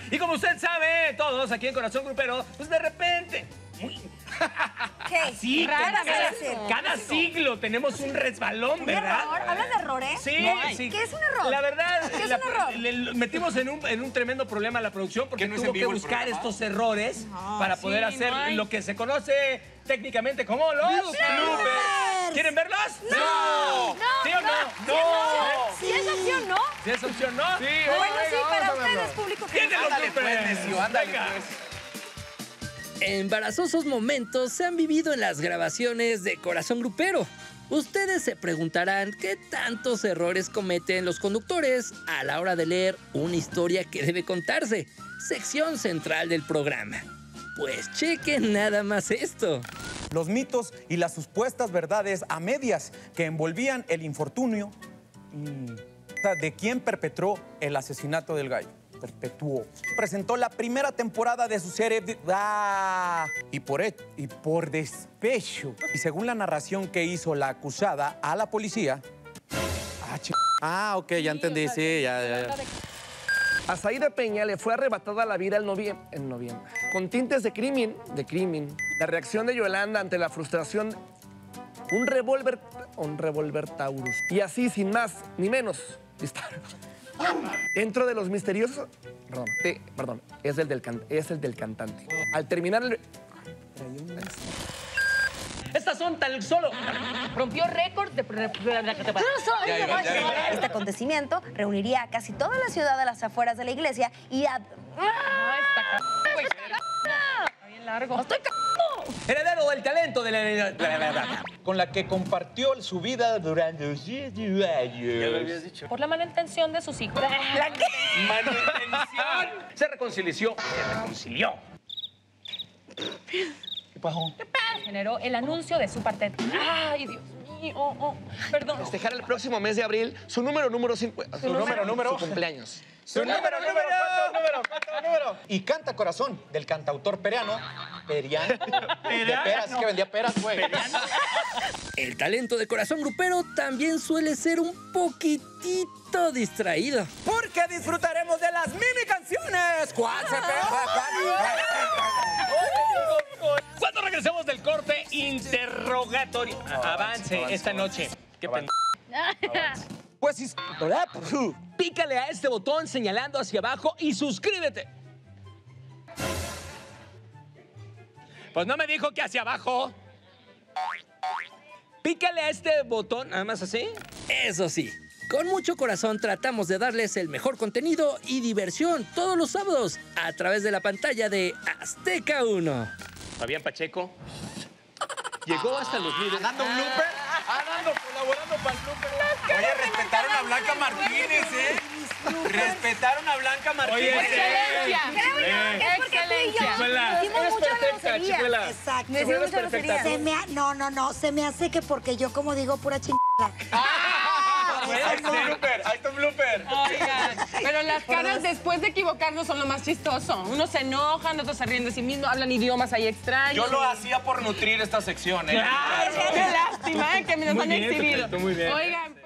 Y como usted sabe, todos aquí en Corazón Grupero, pues de repente... ¿Qué? Sí, Rara cada siglo tenemos un resbalón, ¿verdad? ¿Un error? ¿Hablas de errores? Sí, No, sí. ¿Qué es un error? La verdad, ¿Qué es un error? le metimos en un tremendo problema a la producción porque ¿Que no es tuvo en vivo que el buscar programa? estos errores para poder hacer lo que se conoce técnicamente como los bloopers. ¿Quieren verlos? ¡No! ¿Sí o no? ¡No! Si es opción, ¿no? ¿Sí es opción no? Sí, Bueno, sí, para vamos a verlo. ustedes, público. ¿Quién de los Ándale, pues, bloopers? necio, ándale, Venga. pues. Embarazosos momentos se han vivido en las grabaciones de Corazón Grupero. Ustedes se preguntarán qué tantos errores cometen los conductores a la hora de leer una historia que debe contarse, sección central del programa. Pues chequen nada más esto. Los mitos y las supuestas verdades a medias que envolvían el infortunio de quien perpetró el asesinato del gallo. Perpetuó. Presentó la primera temporada de su serie y por despecho. Y según la narración que hizo la acusada a la policía... ok, ya entendí, sí, ya. A Saída Peña le fue arrebatada la vida en noviembre. Con tintes de crimen. La reacción de Yolanda ante la frustración, un revólver Taurus. Y así, sin más ni menos, disparo. Dentro de los misteriosos... Perdón, es el del cantante. Al terminar el... Estas son tan solo... Rompió récord de... Este acontecimiento reuniría a casi toda la ciudad a las afueras de la iglesia y a... Está bien largo. ¡Estoy Heredero del talento de la... Con la que compartió su vida durante 7 años. Por la mala intención de sus hijos. ¿La qué? Manutención. Se reconcilió. ¿Qué pasó? Generó el anuncio de su parte. Ay, Dios mío. Perdón. Festejar el próximo mes de abril su número 50. Su cumpleaños. Su número. Y Canta Corazón, del cantautor peruano, Periano. De peras, que vendía peras, güey. El talento de Corazón Grupero también suele ser un poquitito distraído. Porque disfrutaremos de las mini canciones. ¿Cuál se pega? Cuando regresemos del corte, interrogatorio. Avance esta noche. Qué pendejo. Pues Pícale a este botón señalando hacia abajo y suscríbete. Pues no me dijo que hacia abajo. Pícale a este botón, nada más así. Eso sí, con mucho corazón tratamos de darles el mejor contenido y diversión todos los sábados a través de la pantalla de Azteca 1. Fabián Pacheco llegó hasta los líderes. ¿Dando un blooper? Colaborando para el blooper. Oye, respetaron a Blanca Martínez, ¿eh? Respetaron a Blanca Martínez. ¡Excelencia! Creo yo que es porque tú y yo Chicuela. decimos Eres mucho perfecta, grosería. Chicuela. Exacto. Decimos mucha perfecta. grosería. No, se me hace que porque yo como digo pura chingada. Ahí está un blooper. Oigan, pero las caras después de equivocarnos son lo más chistoso. Unos se enojan, otros se ríen de sí mismos, hablan idiomas ahí extraños. Yo lo hacía por nutrir esta sección, ¿eh? Qué lástima, que me nos Muy han bien, exhibido. perfecto, muy bien. Oigan.